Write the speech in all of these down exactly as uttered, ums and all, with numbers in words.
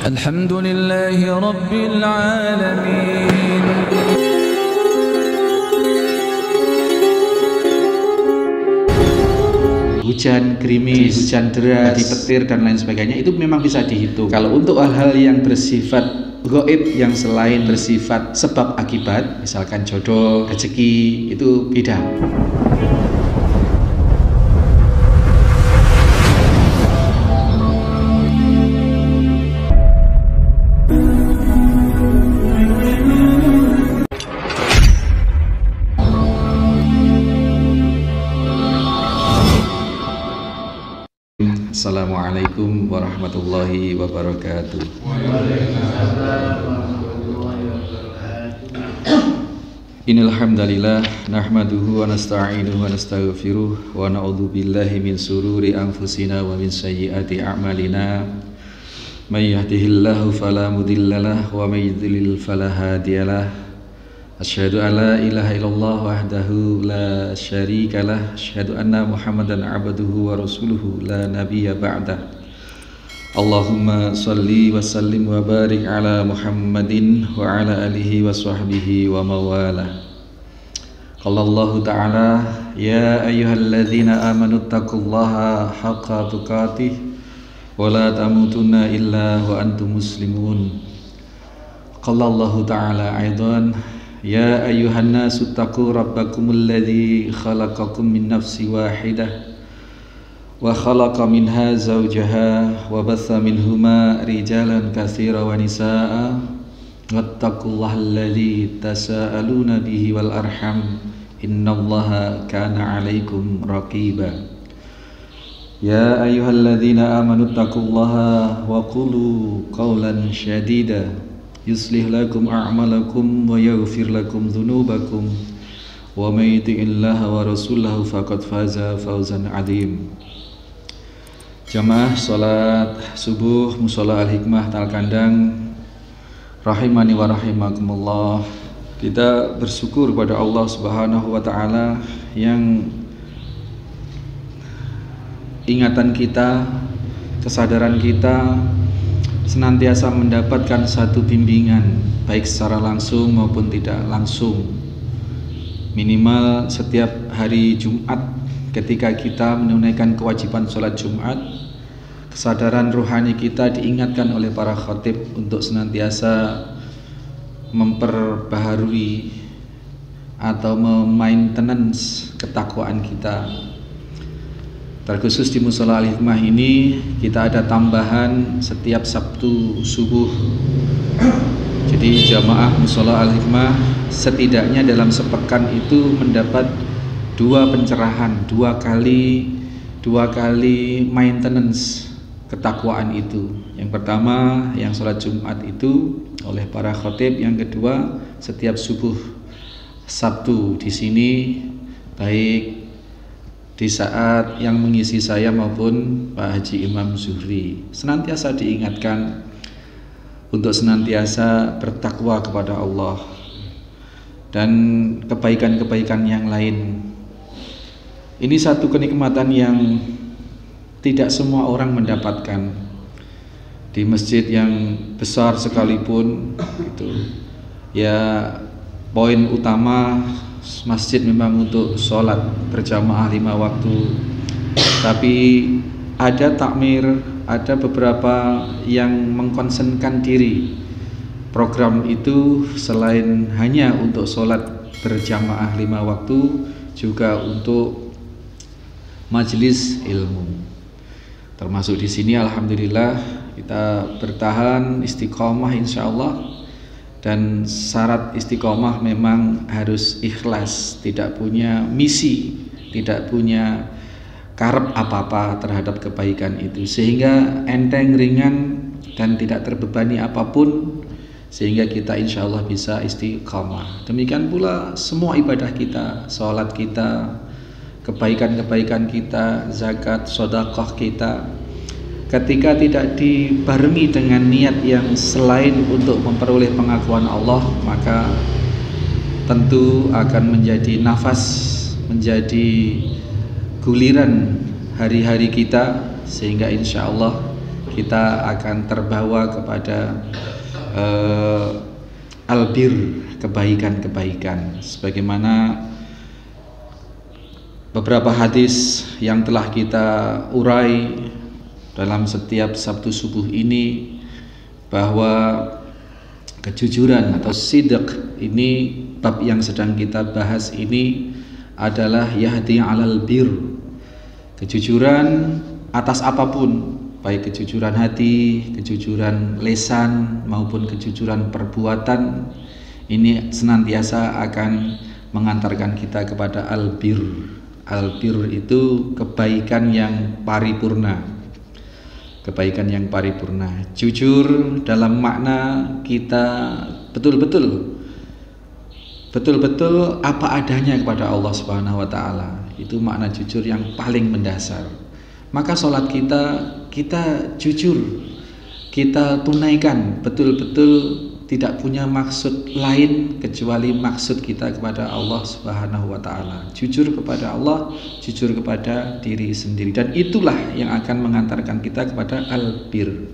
Alhamdulillahi Rabbil Alamin. Hujan gerimis, hujan deras, di petir dan lain sebagainya itu memang bisa dihitung. Kalau untuk hal-hal yang bersifat gaib, yang selain bersifat sebab akibat, misalkan jodoh, rezeki, itu beda. Assalamualaikum warahmatullahi wabarakatuh. Innal hamdalillah nahmaduhu wa nasta'inuhu wa nastaghfiruh wa na'udzu billahi min sururi anfusina wa min sayyiati a'malina. May yahdihillahu fala mudhillalah wa may yudlil fala hadiyalah. Asyhadu an la ilaha illallah wahdahu la syarikalah, asyhadu anna Muhammadan abduhu wa rasuluhu la nabiyya ba'dah. Allahumma salli wa sallim wa barik ala Muhammadin wa ala alihi wa sahbihi wa mawalah. Qala Allah ta'ala, ya ayyuhalladzina amanu taqullaha haqqa tuqatih wa la tamutunna illa wa antum muslimun. Qala Allah ta'ala aidan, ya ayyuhan nasu taqu rabbakumul ladzi khalaqakum min nafsin wahidah wa khalaqa minha zawjaha wa batha minhuma rijalan katsiran wa nisaa'a wattaqullaha alladzi tasaaluna bihi wal arham innallaha kana 'alaikum raqiba. Ya ayyuhalladzina amanu taqullaha wa qulu qawlan shadida yuslih lakum a'malakum wa yaghfir lakum dhunubakum wa may yuti'illaha wa rasulahu faqad faza fawzan 'adzim. Jamaah salat subuh Mushola Al-Hikmah Talkandang rahimani wa rahimakumullah. Kita bersyukur kepada Allah Subhanahu wa taala yang ingatan kita, kesadaran kita senantiasa mendapatkan satu bimbingan baik secara langsung maupun tidak langsung. Minimal setiap hari Jumat ketika kita menunaikan kewajiban sholat Jumat, kesadaran rohani kita diingatkan oleh para khatib untuk senantiasa memperbaharui atau memaintenance ketakwaan kita. Terkhusus di Mushola Al-Hikmah ini kita ada tambahan setiap Sabtu subuh. Jadi jamaah Mushola Al-Hikmah setidaknya dalam sepekan itu mendapat dua pencerahan, dua kali dua kali maintenance ketakwaan itu. Yang pertama yang sholat Jumat itu oleh para khatib, yang kedua setiap subuh Sabtu di sini, baik di saat yang mengisi saya maupun Pak Haji Imam Zuhri, senantiasa diingatkan untuk senantiasa bertakwa kepada Allah dan kebaikan-kebaikan yang lain. Ini satu kenikmatan yang tidak semua orang mendapatkan. Di masjid yang besar sekalipun gitu, ya poin utama masjid memang untuk sholat berjamaah lima waktu, tapi ada takmir, ada beberapa yang mengkonsenkan diri program itu selain hanya untuk sholat berjamaah lima waktu juga untuk majelis ilmu. Termasuk di sini alhamdulillah kita bertahan istiqomah insyaallah. Dan syarat istiqomah memang harus ikhlas, tidak punya misi, tidak punya karep apa-apa terhadap kebaikan itu, sehingga enteng, ringan dan tidak terbebani apapun, sehingga kita insya Allah bisa istiqomah. Demikian pula semua ibadah kita, sholat kita, kebaikan-kebaikan kita, zakat, sedekah kita, ketika tidak dibarengi dengan niat yang selain untuk memperoleh pengakuan Allah, maka tentu akan menjadi nafas, menjadi guliran hari-hari kita, sehingga insya Allah kita akan terbawa kepada uh, albir, kebaikan-kebaikan, sebagaimana beberapa hadis yang telah kita urai dalam setiap Sabtu subuh ini, bahwa kejujuran atau sidq ini, bab yang sedang kita bahas ini adalah yahdi alal bir, kejujuran atas apapun, baik kejujuran hati, kejujuran lisan maupun kejujuran perbuatan, ini senantiasa akan mengantarkan kita kepada albir. Albir itu kebaikan yang paripurna, kebaikan yang paripurna. Jujur dalam makna kita betul-betul betul-betul apa adanya kepada Allah Subhanahu wa taala. Itu makna jujur yang paling mendasar. Maka sholat kita, kita jujur, kita tunaikan betul-betul, tidak punya maksud lain kecuali maksud kita kepada Allah Subhanahu wa taala. Jujur kepada Allah, jujur kepada diri sendiri, dan itulah yang akan mengantarkan kita kepada albir.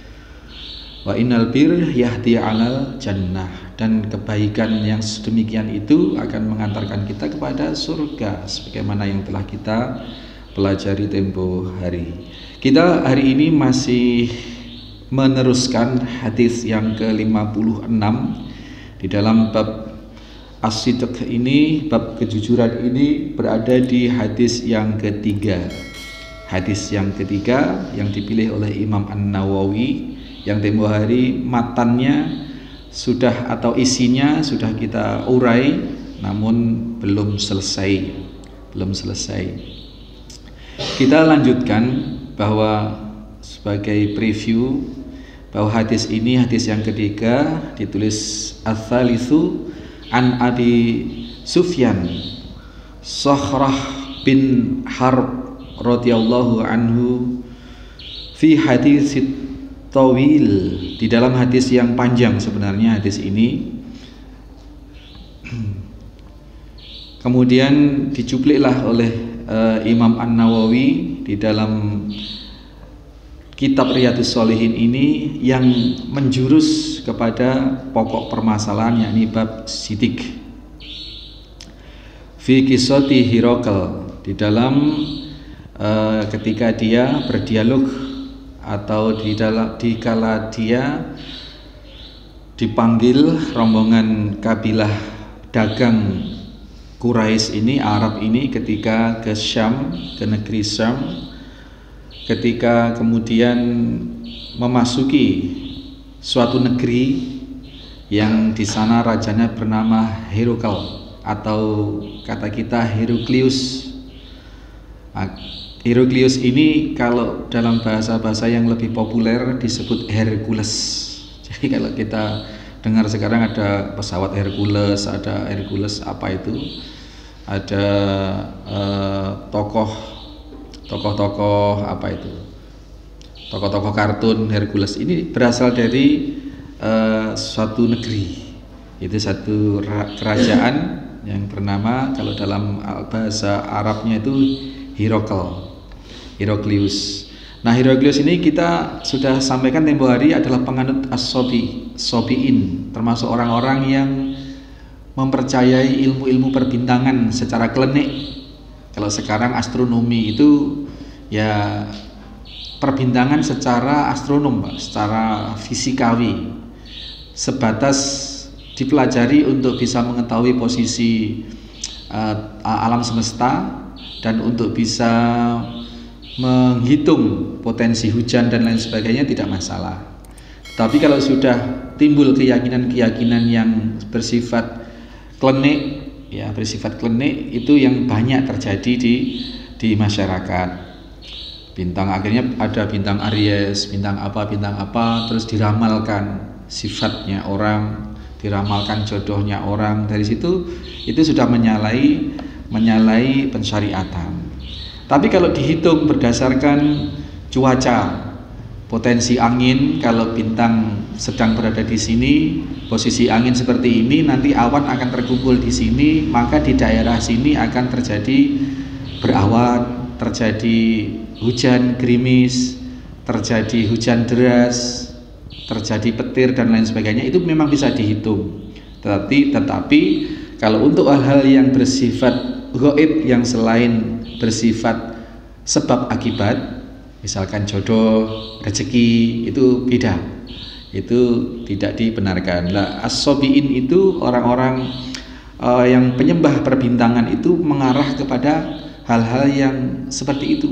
Wa innal bir yahdi alal jannah, dan kebaikan yang sedemikian itu akan mengantarkan kita kepada surga, sebagaimana yang telah kita pelajari tempo hari. Kita hari ini masih meneruskan hadis yang ke lima puluh enam di dalam bab as-sidq ini, bab kejujuran ini berada di hadis yang ketiga. Hadis yang ketiga yang dipilih oleh Imam An-Nawawi, yang tempo hari matannya sudah atau isinya sudah kita urai, namun belum selesai, belum selesai. Kita lanjutkan bahwa sebagai preview bahwa hadis ini, hadis yang ketiga, ditulis Ats-Tsalitsu an Abi Sufyan Sakhrah bin Harb radhiyallahu anhu fi hadis tawil, di dalam hadis yang panjang sebenarnya hadis ini. Kemudian dicupliklah oleh uh, Imam An-Nawawi di dalam kitab Riyadhus Shalihin ini yang menjurus kepada pokok permasalahan, yakni bab sidq. Fi qissati Hiraql, di dalam uh, ketika dia berdialog atau di dalam dikala dia dipanggil rombongan kabilah dagang Quraisy ini, Arab ini, ketika ke Syam, ke negeri Syam, ketika kemudian memasuki suatu negeri yang di sana rajanya bernama Herakl, atau kata kita Heraklius. Heraklius ini kalau dalam bahasa-bahasa yang lebih populer disebut Hercules. Jadi kalau kita dengar sekarang ada pesawat Hercules, ada Hercules apa itu, ada uh, tokoh tokoh-tokoh apa itu, tokoh-tokoh kartun Hercules, ini berasal dari uh, suatu negeri, itu satu kerajaan yang bernama, kalau dalam bahasa Arabnya itu Herakl, Heraklius. Nah, Heraklius ini kita sudah sampaikan tempo hari adalah penganut as-sobi, sobiin, termasuk orang-orang yang mempercayai ilmu-ilmu perbintangan secara klinik. Kalau sekarang astronomi itu ya perbintangan secara astronom, Pak, secara fisikawi, sebatas dipelajari untuk bisa mengetahui posisi uh, alam semesta dan untuk bisa menghitung potensi hujan dan lain sebagainya, tidak masalah. Tapi kalau sudah timbul keyakinan-keyakinan yang bersifat klinik, ya bersifat klinik, itu yang banyak terjadi di di masyarakat. Bintang, akhirnya ada bintang Aries, bintang apa, bintang apa, terus diramalkan sifatnya orang, diramalkan jodohnya orang. Dari situ itu sudah menyalahi menyalahi pensyariatan. Tapi kalau dihitung berdasarkan cuaca, potensi angin, kalau bintang sedang berada di sini, posisi angin seperti ini, nanti awan akan terkumpul di sini, maka di daerah sini akan terjadi berawan, terjadi hujan gerimis, terjadi hujan deras, terjadi petir dan lain sebagainya, itu memang bisa dihitung. Tetapi tetapi kalau untuk hal-hal yang bersifat gaib, yang selain bersifat sebab akibat, misalkan jodoh, rezeki, itu beda, itu tidak dibenarkan. Lah as-sobiin itu orang-orang uh, yang penyembah perbintangan itu mengarah kepada hal-hal yang seperti itu.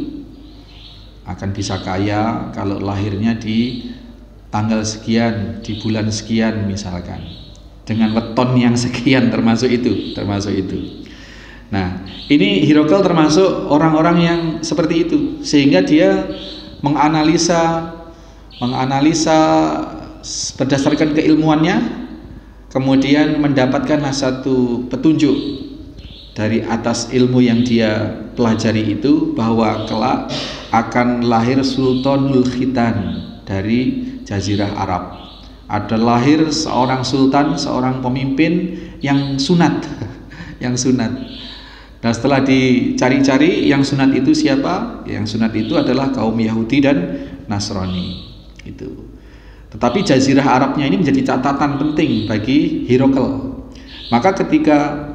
Akan bisa kaya kalau lahirnya di tanggal sekian, di bulan sekian misalkan, dengan weton yang sekian, termasuk itu, termasuk itu. Nah, ini Hirokal termasuk orang-orang yang seperti itu, sehingga dia menganalisa menganalisa berdasarkan keilmuannya, kemudian mendapatkan satu petunjuk dari atas ilmu yang dia pelajari itu, bahwa kelak akan lahir Sultanul Khitan dari Jazirah Arab. Ada lahir seorang sultan, seorang pemimpin yang sunat, yang sunat. Nah, setelah dicari-cari yang sunat itu siapa? Yang sunat itu adalah kaum Yahudi dan Nasrani. Itu. Tetapi Jazirah Arabnya ini menjadi catatan penting bagi Hirokal. Maka ketika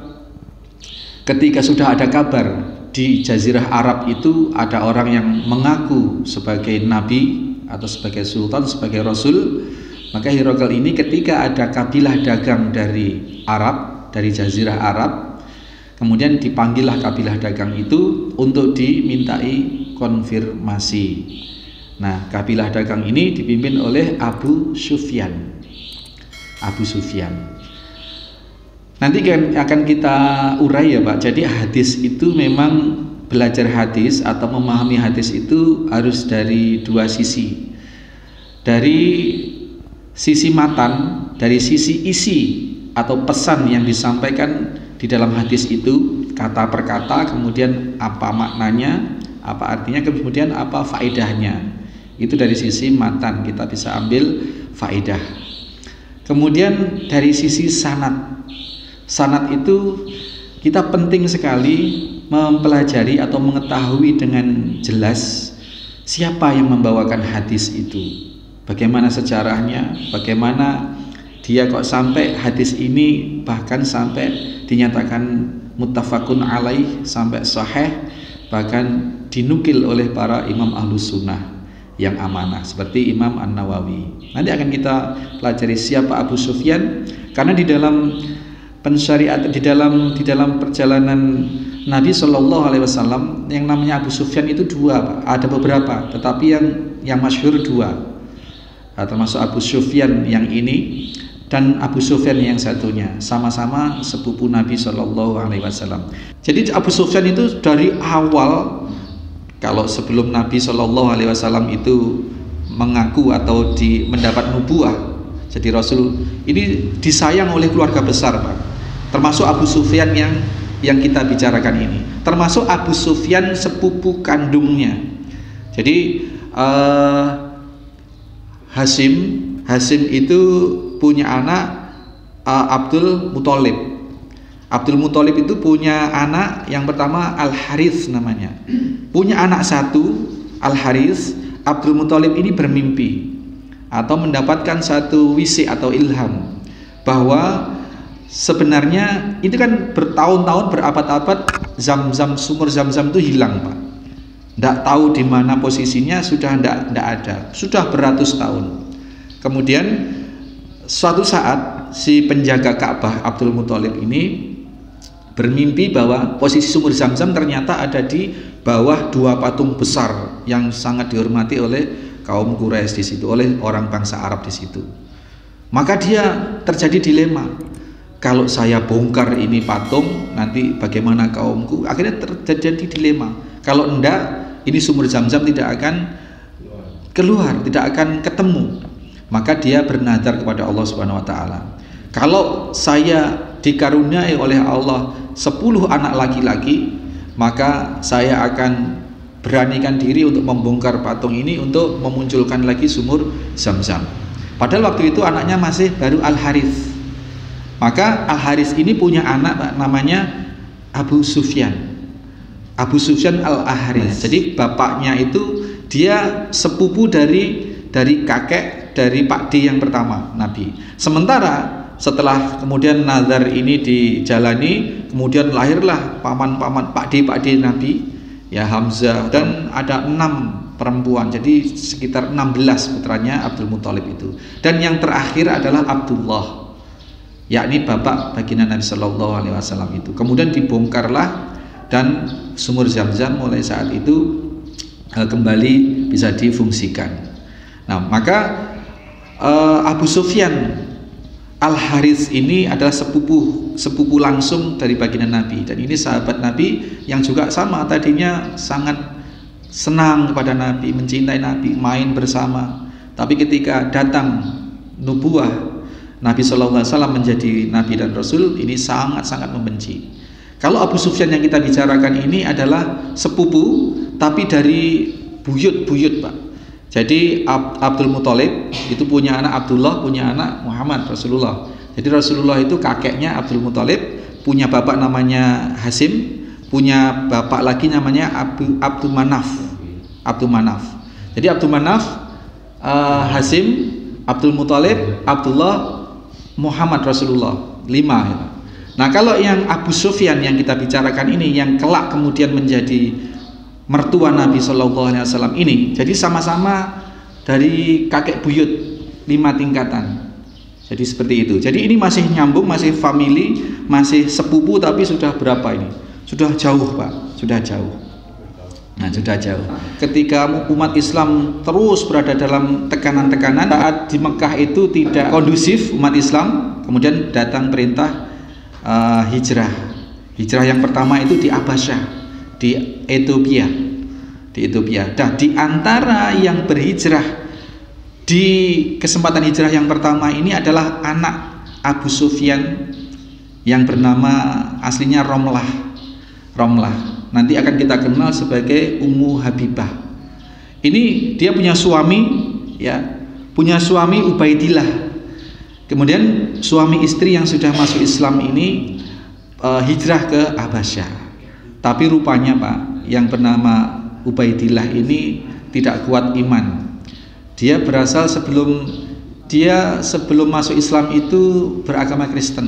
ketika sudah ada kabar di Jazirah Arab itu ada orang yang mengaku sebagai nabi atau sebagai sultan, sebagai rasul, maka Hirokal ini ketika ada kabilah dagang dari Arab, dari Jazirah Arab, kemudian dipanggillah kabilah dagang itu untuk dimintai konfirmasi. Nah, kabilah dagang ini dipimpin oleh Abu Sufyan. Abu Sufyan. Nanti kan akan kita urai ya Pak. Jadi hadis itu memang, belajar hadis atau memahami hadis itu harus dari dua sisi. Dari sisi matan, dari sisi isi atau pesan yang disampaikan di dalam hadis itu, kata per kata, kemudian apa maknanya, apa artinya, kemudian apa faedahnya. Itu dari sisi matan kita bisa ambil faedah. Kemudian dari sisi sanad, sanad itu kita penting sekali mempelajari atau mengetahui dengan jelas siapa yang membawakan hadis itu, bagaimana sejarahnya, bagaimana dia kok sampai hadis ini bahkan sampai dinyatakan muttafaqun alaih, sampai sahih, bahkan dinukil oleh para imam ahlus sunnah yang amanah seperti Imam An-Nawawi. Nanti akan kita pelajari siapa Abu Sufyan, karena di dalam pensyariat, di dalam di dalam perjalanan Nabi Shallallahu Alaihi Wasallam yang namanya Abu Sufyan itu dua, Pak. Ada beberapa, tetapi yang yang masyhur dua, nah, termasuk Abu Sufyan yang ini dan Abu Sufyan yang satunya, sama-sama sepupu Nabi Shallallahu Alaihi Wasallam. Jadi Abu Sufyan itu dari awal, kalau sebelum Nabi Shallallahu Alaihi Wasallam itu mengaku atau di, mendapat nubuah jadi Rasul, ini disayang oleh keluarga besar Pak. Termasuk Abu Sufyan yang yang kita bicarakan ini, termasuk Abu Sufyan sepupu kandungnya. Jadi uh, Hasim Hasim itu punya anak uh, Abdul Muthalib. Abdul Muthalib itu punya anak yang pertama Al-Harith namanya. Punya anak satu Al-Harith. Abdul Muthalib ini bermimpi atau mendapatkan satu wisi atau ilham bahwa sebenarnya itu kan bertahun-tahun, berabad-abad Zam-Zam, sumur Zam-Zam itu hilang Pak. Tidak tahu di mana posisinya, sudah tidak tidak ada, sudah beratus tahun. Kemudian suatu saat si penjaga Ka'bah Abdul Muthalib ini bermimpi bahwa posisi sumur Zam-Zam ternyata ada di bawah dua patung besar yang sangat dihormati oleh kaum Quraisy di situ, oleh orang bangsa Arab di situ. Maka dia terjadi dilema. Kalau saya bongkar ini patung, nanti bagaimana kaumku? Akhirnya terjadi dilema. Kalau enggak, ini sumur Zam-Zam tidak akan keluar, tidak akan ketemu. Maka dia bernadar kepada Allah Subhanahu wa taala. Kalau saya dikaruniai oleh Allah sepuluh anak laki-laki, maka saya akan beranikan diri untuk membongkar patung ini untuk memunculkan lagi sumur Zam-Zam. Padahal waktu itu anaknya masih baru Al-Harith. Maka Al-Harith ini punya anak namanya Abu Sufyan. Abu Sufyan Al-Harith. Jadi bapaknya itu Dia sepupu dari dari kakek dari Pak D yang pertama Nabi. Sementara setelah kemudian nazar ini dijalani, kemudian lahirlah paman-paman Pak D Pak D Nabi, ya Hamzah, dan ada enam perempuan, jadi sekitar enam belas putranya Abdul Muthalib itu. Dan yang terakhir adalah Abdullah, yakni bapak baginda Nabi Shallallahu Alaihi Wasallam itu. Kemudian dibongkarlah dan sumur Zam-Zam mulai saat itu eh, kembali bisa difungsikan. Nah, maka eh, Abu Sufyan Al-Harits ini adalah sepupu sepupu langsung dari baginda Nabi, dan ini sahabat Nabi yang juga sama, tadinya sangat senang kepada Nabi, mencintai Nabi, main bersama. Tapi ketika datang nubuah Nabi Shallallahu Alaihi Wasallam menjadi Nabi dan Rasul, ini sangat-sangat membenci. Kalau Abu Sufyan yang kita bicarakan ini adalah sepupu, tapi dari buyut-buyut, Pak. Jadi Abdul Muthalib itu punya anak Abdullah, punya anak Muhammad Rasulullah. Jadi Rasulullah itu kakeknya Abdul Muthalib, punya bapak namanya Hasim, punya bapak lagi namanya Abdul Abdul Manaf. Abdul Manaf. Jadi Abdul Manaf, uh, Hasim, Abdul Muthalib, Abdullah, Muhammad Rasulullah, lima. Ya. Nah, kalau yang Abu Sufyan yang kita bicarakan ini, yang kelak kemudian menjadi mertua Nabi Shallallahu Alaihi Wasallam ini, jadi sama-sama dari kakek buyut lima tingkatan. Jadi seperti itu. Jadi ini masih nyambung, masih family, masih sepupu, tapi sudah berapa ini? Sudah jauh, Pak. Sudah jauh. Nah, sudah jauh. Ketika umat Islam terus berada dalam tekanan-tekanan, saat di Mekah itu tidak kondusif umat Islam, kemudian datang perintah uh, hijrah. Hijrah yang pertama itu di Abasyah, di Ethiopia, di Ethiopia. Nah, di antara yang berhijrah di kesempatan hijrah yang pertama ini adalah anak Abu Sufyan yang bernama aslinya Romlah. Romlah. Nanti akan kita kenal sebagai Ummu Habibah. Ini dia punya suami, ya, punya suami Ubaidillah. Kemudian suami istri yang sudah masuk Islam ini uh, hijrah ke Abasyah. Tapi rupanya, Pak, yang bernama Ubaidillah ini tidak kuat iman. Dia berasal sebelum dia sebelum masuk Islam itu beragama Kristen.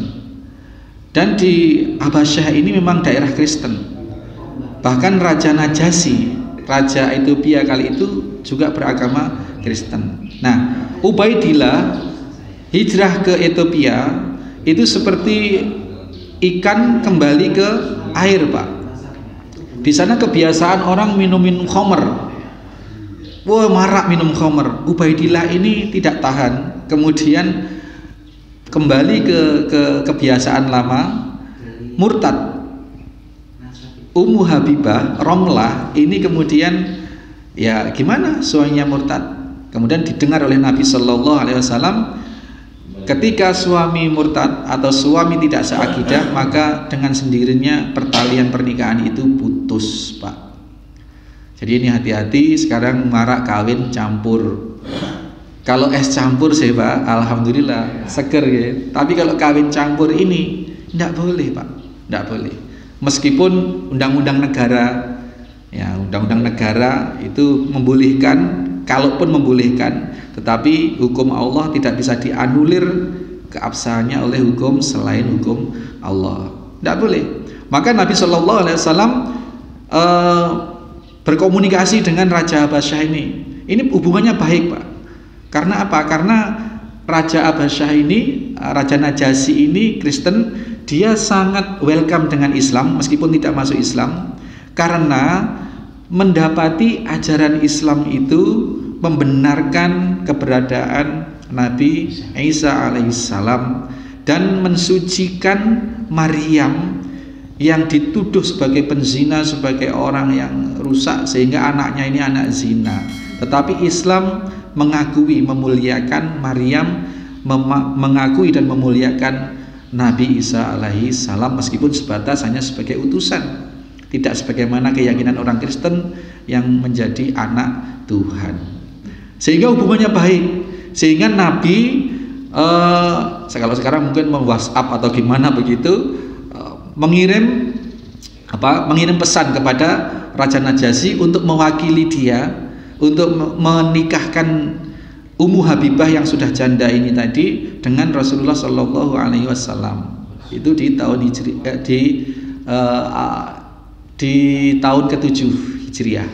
Dan di Abasyah ini memang daerah Kristen. Bahkan Raja Najasyi, Raja Ethiopia kali itu juga beragama Kristen. Nah, Ubaidillah hijrah ke Ethiopia itu seperti ikan kembali ke air, Pak. Di sana kebiasaan orang minum-minum khamr. Wah, marak minum khamr. Ubaidillah ini tidak tahan, kemudian kembali ke, ke kebiasaan lama, murtad. Ummu Habibah, Romlah ini kemudian, ya gimana, suaminya murtad. Kemudian didengar oleh Nabi Shallallahu Alaihi Wasallam, ketika suami murtad atau suami tidak seakidah, maka dengan sendirinya pertalian pernikahan itu putus, Pak. Jadi ini hati-hati, sekarang marak kawin campur. Kalau es campur sih, Pak, alhamdulillah seger ya. Tapi kalau kawin campur ini tidak boleh, Pak, tidak boleh. Meskipun undang-undang negara, ya undang-undang negara itu membolehkan, kalaupun membolehkan, tetapi hukum Allah tidak bisa dianulir keabsahannya oleh hukum selain hukum Allah. Tidak boleh. Maka Nabi Shallallahu Alaihi Wasallam uh, berkomunikasi dengan Raja Abasyah ini. Ini hubungannya baik, Pak. Karena apa? Karena Raja Abasyah ini, Raja Najasyi ini Kristen, dia sangat welcome dengan Islam meskipun tidak masuk Islam, karena mendapati ajaran Islam itu membenarkan keberadaan Nabi Isa alaihissalam dan mensucikan Maryam yang dituduh sebagai penzina, sebagai orang yang rusak, sehingga anaknya ini anak zina. Tetapi Islam mengakui, memuliakan Maryam, mengakui dan memuliakan Nabi Isa alaihissalam meskipun sebatas hanya sebagai utusan, tidak sebagaimana keyakinan orang Kristen yang menjadi anak Tuhan. Sehingga hubungannya baik, sehingga Nabi eh, kalau sekarang mungkin meng-WhatsApp atau gimana begitu, eh, mengirim apa mengirim pesan kepada Raja Najasyi untuk mewakili dia untuk menikahkan Ummu Habibah yang sudah janda ini tadi dengan Rasulullah Shallallahu Alaihi Wasallam. Itu di tahun hijri, eh, di uh, di tahun ketujuh Hijriah.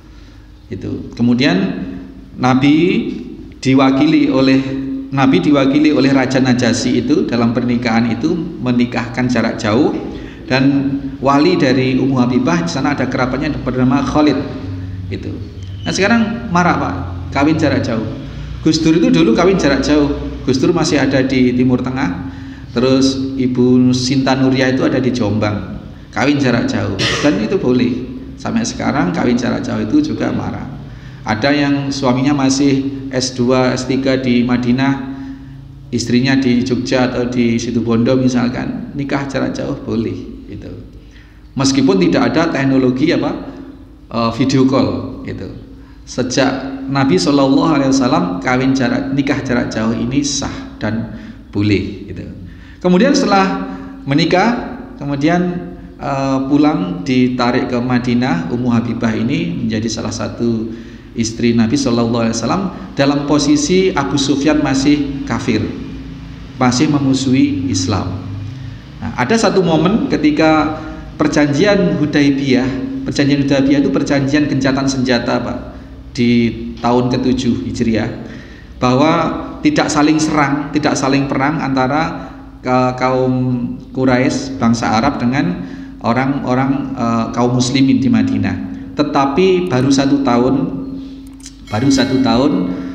Itu. Kemudian Nabi diwakili oleh Nabi diwakili oleh Raja Najasyi itu dalam pernikahan itu menikahkan jarak jauh, dan wali dari Ummu Habibah di sana ada kerabatnya bernama Khalid. Itu. Nah sekarang marah Pak, kawin jarak jauh. Gus Dur itu dulu kawin jarak jauh. Gus Dur masih ada di Timur Tengah, terus Ibu Sinta Nuriyah itu ada di Jombang, kawin jarak jauh, dan itu boleh. Sampai sekarang kawin jarak jauh itu juga marah. Ada yang suaminya masih S dua, S tiga di Madinah, istrinya di Jogja atau di Situbondo misalkan, nikah jarak jauh boleh. Itu. Meskipun tidak ada teknologi apa uh, video call itu. Sejak Nabi Shallallahu Alaihi Wasallam kawin jarak nikah jarak jauh ini sah dan boleh. Gitu. Kemudian setelah menikah, kemudian uh, pulang ditarik ke Madinah, Ummu Habibah ini menjadi salah satu istri Nabi Shallallahu Alaihi Wasallam dalam posisi Abu Sufyan masih kafir, masih memusuhi Islam. Nah, ada satu momen ketika perjanjian Hudaybiyah, perjanjian Hudaybiyah itu perjanjian gencatan senjata Pak, di tahun ketujuh Hijriah, bahwa tidak saling serang, tidak saling perang antara kaum Quraisy bangsa Arab dengan orang-orang uh, kaum muslimin di Madinah. Tetapi baru satu tahun baru satu tahun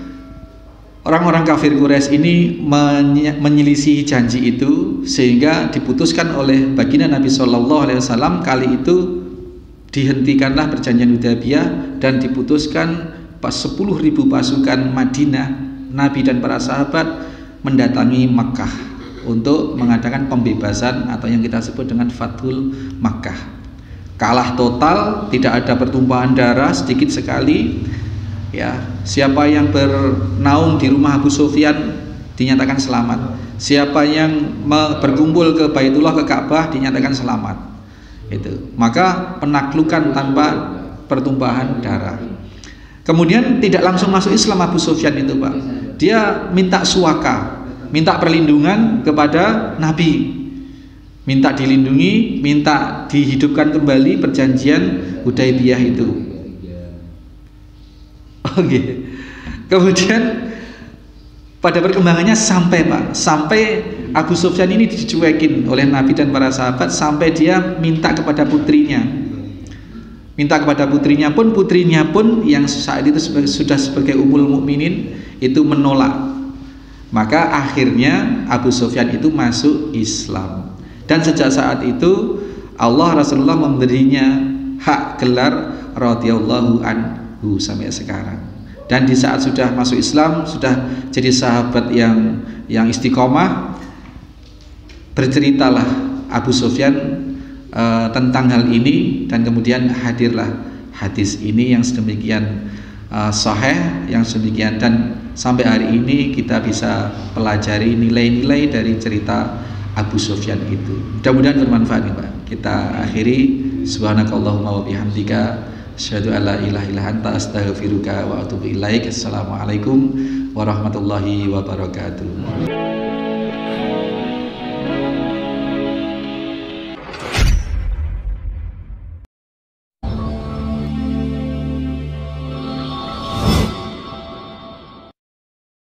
orang-orang kafir Quraisy ini menyelisihi janji itu, sehingga diputuskan oleh baginda Nabi Shallallahu Alaihi Wasallam kali itu dihentikanlah perjanjian Hudaybiyah dan diputuskan pas sepuluh ribu pasukan Madinah, Nabi dan para sahabat mendatangi Makkah untuk mengadakan pembebasan atau yang kita sebut dengan Fathul Makkah. Kalah total, tidak ada pertumpahan darah sedikit sekali. Ya, siapa yang bernaung di rumah Abu Sufyan dinyatakan selamat. Siapa yang berkumpul ke Baitullah, ke Ka'bah dinyatakan selamat. Itu. Maka penaklukan tanpa pertumpahan darah. Kemudian tidak langsung masuk Islam Abu Sufyan itu Pak. Dia minta suaka, minta perlindungan kepada Nabi, minta dilindungi, minta dihidupkan kembali perjanjian Hudaybiyah itu. Oke. Okay. Kemudian pada perkembangannya sampai Pak, sampai Abu Sufyan ini dicuekin oleh Nabi dan para sahabat, sampai dia minta kepada putrinya, minta kepada putrinya pun, putrinya pun yang saat itu sudah sebagai Ummul Mukminin itu menolak. Maka akhirnya Abu Sufyan itu masuk Islam, dan sejak saat itu Allah Rasulullah memberinya hak gelar radhiyallahu anhu sampai sekarang. Dan di saat sudah masuk Islam, sudah jadi sahabat yang yang istiqomah, berceritalah Abu Sufyan uh, tentang hal ini, dan kemudian hadirlah hadis ini yang sedemikian uh, sahih, yang sedemikian, dan sampai hari ini kita bisa pelajari nilai-nilai dari cerita Abu Sufyan itu. Mudah-mudahan bermanfaat nih Pak. Kita akhiri, subhanakallahumma wa bihamdika asyhadu an la ilaha illa anta astaghfiruka wa atubu ilaik. Assalamualaikum warahmatullahi wabarakatuh.